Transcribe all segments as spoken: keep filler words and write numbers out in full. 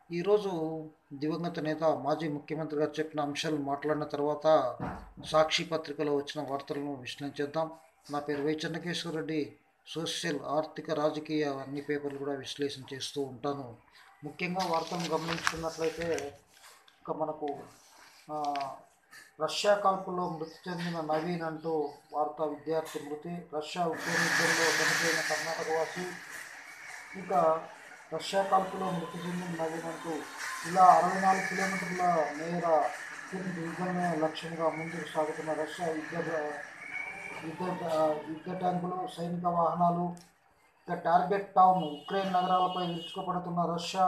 ఈరోజు దివంగత నేత మాజీ ముఖ్యమంత్రి గారు చెప్పిన అంశాలు మాట్లాడిన తర్వాత సాక్షి పత్రికలో వచ్చిన వార్తలను విశ్లేషిద్దాం. నా పేరు వై చెన్నకేశ్వర రెడ్డి. సోషల్, ఆర్థిక, రాజకీయ అన్ని పేపర్లు కూడా విశ్లేషణ చేస్తూ ఉంటాను. ముఖ్యంగా వార్తలను గమనించుకున్నట్లయితే ఇక మనకు ఆ, రష్యా కాల్పుల్లో మృతి చెందిన నవీన్ అంటూ వార్తా విద్యార్థి మృతి, రష్యా ఉక్రెయిన్ యుద్ధంలో చనిపోయిన కర్ణాటక వాసి, ఇంకా రష్యా కాల్పులో మృతి చెందిన నవీన్ అంటూ ఇలా అరవై నాలుగు కిలోమీటర్ల మేర యుద్ధమే లక్ష్యంగా ముందుకు సాగుతున్న రష్యా యుద్ధ యుద్ధ యుద్ధ ట్యాంకులు, సైనిక వాహనాలు, ఇక టార్గెట్ టౌన్ ఉక్రెయిన్ నగరాలపై విరుచుకుపడుతున్న రష్యా,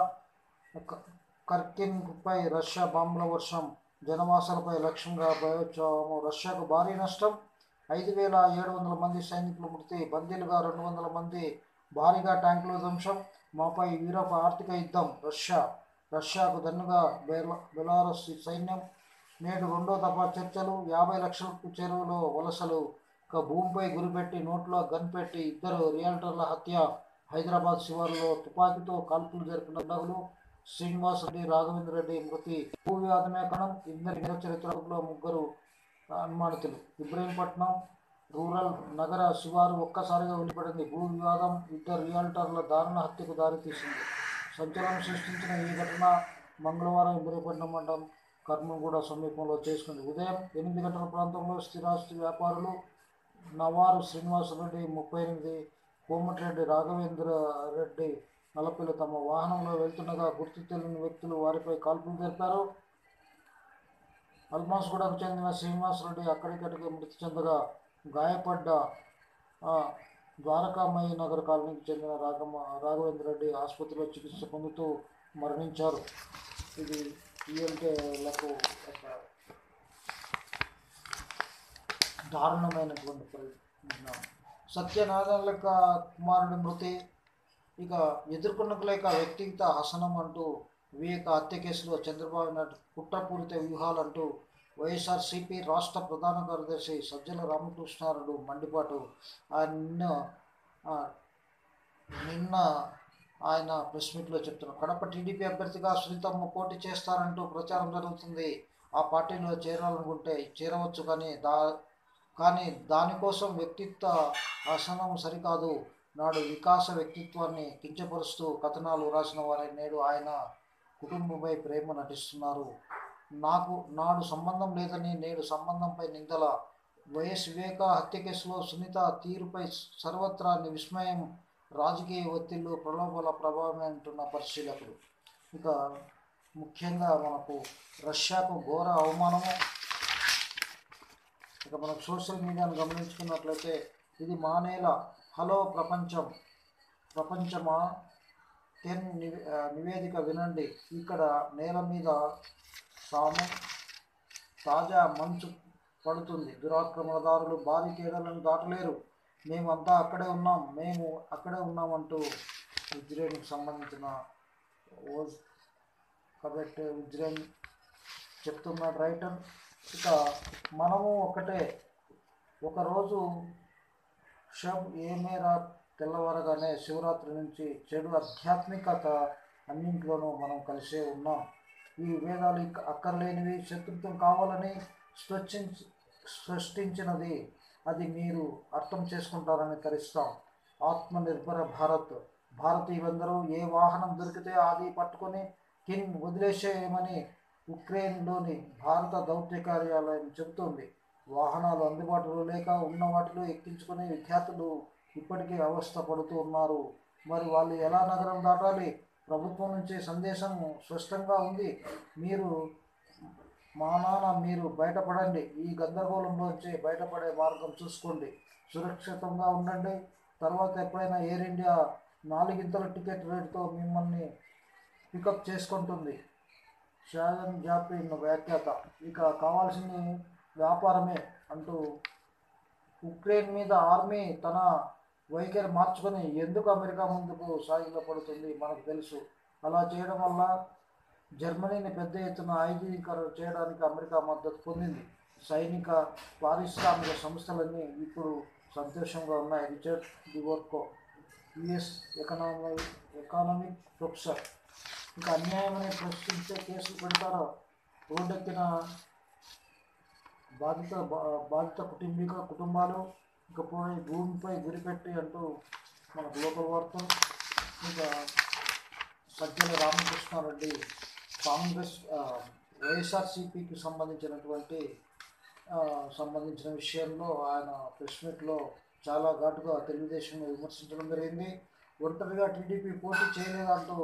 కర్కిన్పై రష్యా బాంబుల వర్షం, జనవాసాలపై లక్ష్యంగా భయోత్సవము, రష్యాకు భారీ నష్టం, ఐదు వేల ఏడు వందల మంది సైనికులు మృతి, బందీలుగా రెండు వందల మంది, భారీగా ట్యాంకుల ధ్వంసం, మాపై యూరోప్ ఆర్థిక యుద్ధం, రష్యా రష్యాకు దన్నుగా బెల బెలారస్ సైన్యం, నేడు రెండో దఫా చర్చలు, యాభై లక్షలకు చెరువులో వలసలు, ఇక భూమిపై గురిపెట్టి నోట్లో గన్ పెట్టి ఇద్దరు రియల్టర్ల హత్య, హైదరాబాద్ శివారులో తుపాకీతో కాల్పులు జరిపిన దండగులు, శ్రీనివాస్ రెడ్డి, రాఘవేంద్ర రెడ్డి మృతి, భూ వివాదమే కణం, ఇద్దరి నిజ చరిత్రలో ముగ్గురు అనుమానితులు, ఇబ్రహీంపట్నం రూరల్ నగర శివారు ఒక్కసారిగా వెలువడింది, భూ వివాదం ఇద్దరు రియాల్టర్ల దారుణ హత్యకు దారితీసింది. సంచలనం సృష్టించిన ఈ ఘటన మంగళవారం ఇబ్రహీంపట్నం మండలం కర్మగూడ సమీపంలో చేసుకుంది. ఉదయం ఎనిమిది గంటల ప్రాంతంలో స్థిరాస్తి వ్యాపారులు నవారు శ్రీనివాసరెడ్డి ముప్పై ఎనిమిది, కోమటిరెడ్డి రాఘవేంద్ర రెడ్డి నలభై తమ వాహనంలో వెళ్తుండగా గుర్తు తెలియని వ్యక్తులు వారిపై కాల్పులు జరిపారు. అల్మాస్గూడకు చెందిన శ్రీనివాసరెడ్డి అక్కడికక్కడికి మృతి చెందగా గాయపడ్డ ద్వారకామయ్య నగర్ కాలనీకి చెందిన రాఘమ రాఘవేంద్ర రెడ్డి ఆసుపత్రిలో చికిత్స పొందుతూ మరణించారు. ఇది ఈఎల్టీలకు ఒక దారుణమైనటువంటి పరిణామం. సత్యనారాయణ కుమారుడి మృతి, ఇక ఎదుర్కొనలేక వ్యక్తిగత హసనం అంటూ వివేక హత్య కేసులో చంద్రబాబు నాయుడు కుట్రపూరిత వ్యూహాలంటూ వైఎస్ఆర్సీపీ రాష్ట్ర ప్రధాన కార్యదర్శి సజ్జల రామకృష్ణారెడ్డి మండిపాటు. ఆయన నిన్న నిన్న ఆయన ప్రెస్ మీట్లో చెప్తున్నారు. కడప టీడీపీ అభ్యర్థిగా సునీతమ్మ పోటీ చేస్తారంటూ ప్రచారం జరుగుతుంది. ఆ పార్టీలో చేరాలనుకుంటే చేరవచ్చు, కానీ దా కానీ దానికోసం వ్యక్తిత్వ హసనం సరికాదు. నాడు వికాస వ్యక్తిత్వాన్ని కించపరుస్తూ కథనాలు రాసిన వారే నేడు ఆయన కుటుంబంపై ప్రేమ నటిస్తున్నారు. నాకు నాడు సంబంధం లేదని నేడు సంబంధంపై నిందల. వైఎస్ వివేక హత్య కేసులో సునీత తీరుపై సర్వత్రా విస్మయం, రాజకీయ ఒత్తిళ్లు, ప్రలోభాల ప్రభావమే అంటున్న పరిశీలకులు. ఇక ముఖ్యంగా మనకు రష్యాకు ఘోర అవమానము. ఇక మనకు సోషల్ మీడియాను గమనించుకున్నట్లయితే ఇది మానేల హలో ప్రపంచం ప్రపంచమా టెన్ నివేదిక వినండి. ఇక్కడ నేల మీద సాము తాజా మంచు పడుతుంది. దురాక్రమణదారులు భారీ తేడాలను దాటలేరు. మేమంతా అక్కడే ఉన్నాం మేము అక్కడే ఉన్నామంటూ ఉజ్రెయిన్కి సంబంధించిన ఓజ్ కాబట్టి ఉజ్రెయిన్ చెప్తున్నాడు రైటర్. ఇక మనము ఒకటే, ఒకరోజు షబ్ ఏ మేరా తెల్లవారగానే శివరాత్రి నుంచి చెడు ఆధ్యాత్మికత అన్నింటిలోనూ మనం కలిసే ఉన్నాం. ఈ వేదాలు అక్కర్లేనివి, శత్రుత్వం కావాలని సృష్టించి సృష్టించినది అది మీరు అర్థం చేసుకుంటారని తరిస్తాం. ఆత్మనిర్భర భారత్, భారతీయులందరూ ఏ వాహనం దొరికితే అది పట్టుకొని కిన్ వదిలేసేయమని ఉక్రెయిన్లోని భారత దౌత్య కార్యాలయం చెబుతోంది. వాహనాలు అందుబాటులో లేక ఉన్న వాటిలో ఎక్కించుకునే విద్యార్థులు ఇప్పటికే అవస్థ పడుతూ ఉన్నారు. మరి వాళ్ళు ఎలా నగరం దాటాలి? ప్రభుత్వం నుంచి సందేశం స్పష్టంగా ఉంది. మీరు మా నాన్న మీరు బయటపడండి, ఈ గందరగోళంలోంచి బయటపడే మార్గం చూసుకోండి, సురక్షితంగా ఉండండి. తర్వాత ఎప్పుడైనా ఎయిర్ ఇండియా నాలుగింతల టికెట్ రేటుతో మిమ్మల్ని పికప్ చేసుకుంటుంది. షాజన్ జాప్రిన్ వ్యాఖ్యాత. ఇక కావాల్సింది వ్యాపారమే అంటూ ఉక్రెయిన్ మీద ఆర్మీ తన వైఖరి మార్చుకొని ఎందుకు అమెరికా ముందుకు సాగిలపడుతుంది మనకు తెలుసు. అలా చేయడం వల్ల జర్మనీని పెద్ద ఎత్తున ఐదీకరణ చేయడానికి అమెరికా మద్దతు పొందింది. సైనిక పారిశ్రామిక సంస్థలన్నీ ఇప్పుడు సంతోషంగా ఉన్నాయి. రిచర్డ్ డివోర్కో, యుఎస్ ఎకనామీ ఎకానమిక్ ప్రొఫెసర్. ఇంకా అన్యాయమని ప్రశ్నించే కేసులు పెడతారో రోడ్డెక్కిన బాధిత బాధిత కుటుంబీక కుటుంబాలు ఇకపోయి భూమిపై గురిపెట్టి అంటూ మనకు లోకల్ వార్తలు. ఇంకా సజ్జల రామకృష్ణారెడ్డి కాంగ్రెస్ వైఎస్ఆర్సీపీకి సంబంధించినటువంటి సంబంధించిన విషయంలో ఆయన ప్రెస్ మీట్లో చాలా ఘాటుగా తెలుగుదేశం విమర్శించడం జరిగింది. ఒంటరిగా టీడీపీ పోటీ చేయలేదంటూ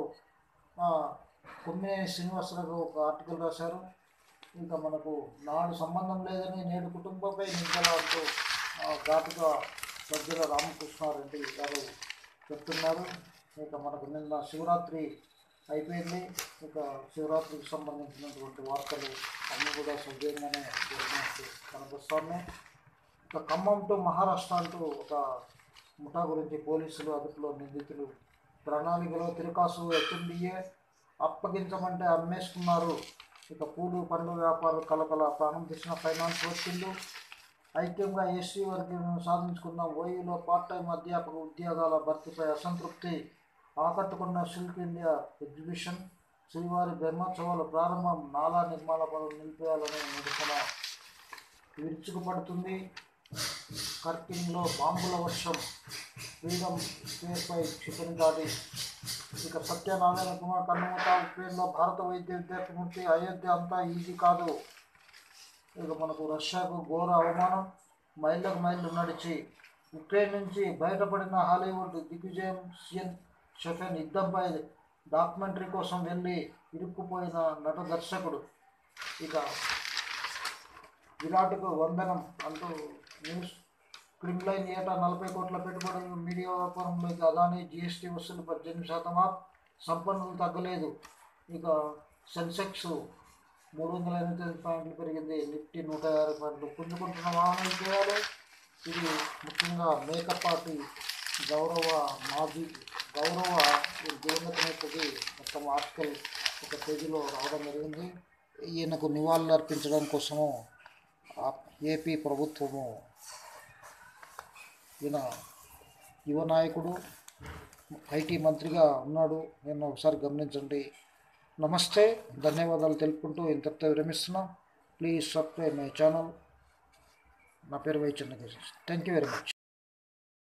కొమ్మినేని శ్రీనివాసరావు ఒక ఆర్టికల్ రాశారు. ఇంకా మనకు నాడు సంబంధం లేదని నేడు కుటుంబంపై నిందల అంటూ ఘాటుగా సజ్జల రామకృష్ణారెడ్డి గారు చెప్తున్నారు. ఇక మనకు నిన్న శివరాత్రి అయిపోయింది. ఇక శివరాత్రికి సంబంధించినటువంటి వార్తలు అన్నీ కూడా సవ్యంగానే జరిగినట్టు కనిపిస్తున్నాయి. ఇక ఖమ్మం టు మహారాష్ట్ర అంటూ ఒక ముఠా గురించి పోలీసులు అదుపులో నిందితులు ప్రణాళికలో తిరుకాసు హెచ్ఎండిఏ అప్పగించమంటే అమ్మేసుకున్నారు. ఇక పూలు పండ్ల వ్యాపారులు కలకల ప్రాణం తీసిన ఫైనాన్స్ వచ్చిండు. ఐక్యంగా ఎస్సీ వర్గీకరణను సాధించుకున్న ఓయూలో పార్ట్ టైం అధ్యాపక ఉద్యోగాల భర్తీపై అసంతృప్తి ఆకట్టుకున్న సిల్క్ ఇండియా ఎగ్జిబిషన్ శ్రీవారి బ్రహ్మోత్సవాల ప్రారంభం నాలా నిర్మాణ పనులు నిలిపేయాలనే నిరసన విరుచుకుపడుతుంది. కర్కింగ్లో బాంబుల వర్షం ఫ్రీడమ్ స్పేస్పై క్షిపణి దాడి. ఇక సత్యనారాయణ కుమార్ కన్నుమూత ఉక్రెయిన్లో భారత వైద్య విద్యార్థి మృతి అయోధ్య అంతా ఈజీ కాదు. ఇక మనకు రష్యాకు ఘోర అవమానం మైళ్ళకు మైళ్ళు నడిచి ఉక్రెయిన్ నుంచి బయటపడిన హాలీవుడ్ దిగ్విజయం సియన్ షెఫెన్ యుద్ధంపై డాక్యుమెంటరీ కోసం వెళ్ళి ఇరుక్కుపోయిన నట దర్శకుడు. ఇక విరాట్కు వందనం అంటూ న్యూస్. క్రిమ్లైన్ ఏటా నలభై కోట్ల పెట్టుబడులు మీడియా వ్యాపారంలోకి అదానీ జీఎస్టీ వసూలు పద్దెనిమిది శాతం ఆప్ సంపన్నులు తగ్గలేదు. ఇక సెన్సెక్స్ మూడు వందల ఎనభై తొమ్మిది పాయింట్లు పెరిగింది. నిఫ్టీ నూట యాభై పాయింట్లు పుంజుకుంటున్న వాహన విజయాలు. ఇది ముఖ్యంగా మేకప్ పార్టీ గౌరవ మాజీ గౌరవ దివంగత నేతకి మొత్తం ఆర్టికల్ ఒక పేజీలో రావడం జరిగింది. ఈయనకు నివాళులు అర్పించడం కోసము ఏపీ ప్రభుత్వము ఈయన యువ నాయకుడు ఐటీ మంత్రిగా ఉన్నాడు. నేను ఒకసారి గమనించండి. నమస్తే, ధన్యవాదాలు తెలుపుకుంటూ ఇంతటితో విరమిస్తున్నాం. Please subscribe my channel. నా పేరు Y Chennakeshav. Thank you very much.